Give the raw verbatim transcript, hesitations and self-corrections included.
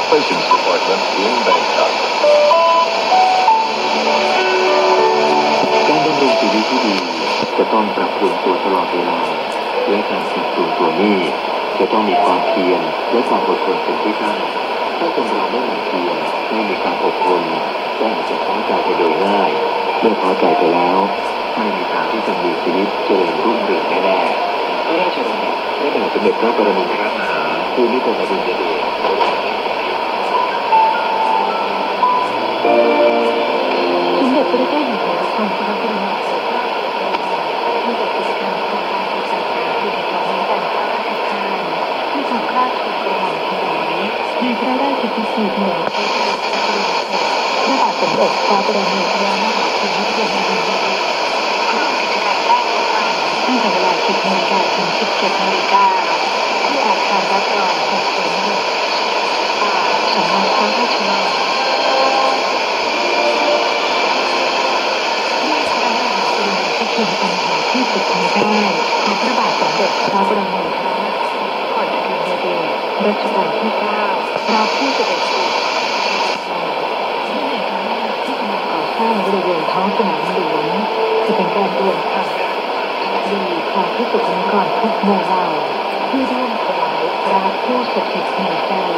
Relations Department in Bangkok. การดำรงชีวิตที่ดีจะต้องปรับปรุงตัวตลอดเวลาและการปรับปรุงตัวนี้จะต้องมีความเพียรและความอดทนเป็นที่ตั้งถ้าคนเราไม่มีเพียรไม่มีความอดทนก็อาจจะท้อใจไปโดยง่ายเมื่อท้อใจไปแล้วไม่มีทางที่จะมีชีวิตเจริญรุ่งเรืองแน่ๆพระราชดำริพระบาทสมเด็จพระปรมินทรมหาภูมิพลอดุลยเดชสมเด็จพระเจ้าอยู่หัวทรงพระกรุณาโปรดเกล้าให้จัดกิจกรรมโครงการศึกษาคือเด็กน้อยการข้าราชการที่ทรงคราดถูกกระหม่อมถวายในพระราชพิธีถวายพระเพลิงพระบรมศพพระบาทสมเด็จพระปรมินทรมหาภูมิพลอดุลยเดชร่วมกิจกรรมได้ทุกวันตั้งแต่เวลา สิบนาฬิกา ถึง สิบเจ็ดนาฬิกาที่อาคารรับรองหกศูนย์หกสำนักพระราชวังที่เขียนปัญหาที่สุดท้ายได้ของพระบาทสมเด็จพระบรมโอรสพระอดุลยเดชรัชกาลที่เก้าเราผู้เสด็จสู่ที่ในครั้งแรกที่กำลังก่อสร้างบริเวณท้องสนามหลวงจะเป็นการรวมความดีความที่สุขนิกรทุกหมู่เหล่าที่ร่วมถวายพระผู้สถิตในใจ